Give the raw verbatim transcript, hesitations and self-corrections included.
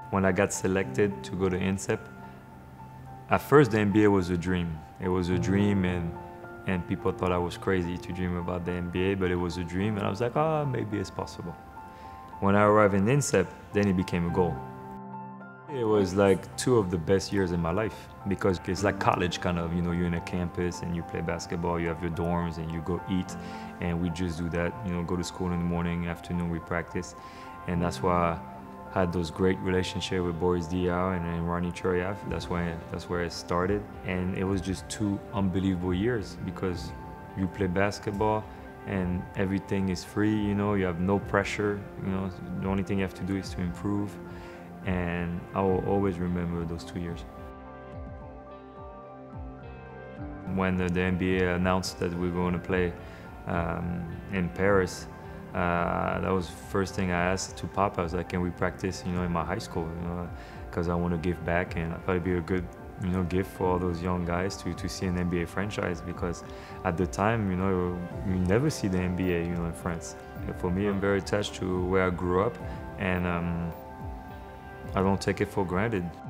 When I got selected to go to INSEP, at first the N B A was a dream. It was a dream, and and people thought I was crazy to dream about the N B A, but it was a dream, and I was like, oh, maybe it's possible. When I arrived in INSEP, then it became a goal. It was like two of the best years in my life, because it's like college kind of, you know, you're in a campus and you play basketball, you have your dorms and you go eat, and we just do that, you know, go to school in the morning, afternoon we practice. And that's why I had those great relationships with Boris Diaw and, and Ronnie Choreaf. That's where, that's where it started. And it was just two unbelievable years, because you play basketball and everything is free, you know, you have no pressure, you know, the only thing you have to do is to improve. And I will always remember those two years. When the, the N B A announced that we were going to play um, in Paris, uh, that was the first thing I asked to Papa. I was like, can we practice, you know, in my high school, you know, because I want to give back, and I thought it'd be a good, you know, gift for all those young guys to, to see an N B A franchise, because at the time, you know, you never see the N B A, you know, in France. And for me, I'm very attached to where I grew up, and um, I don't take it for granted.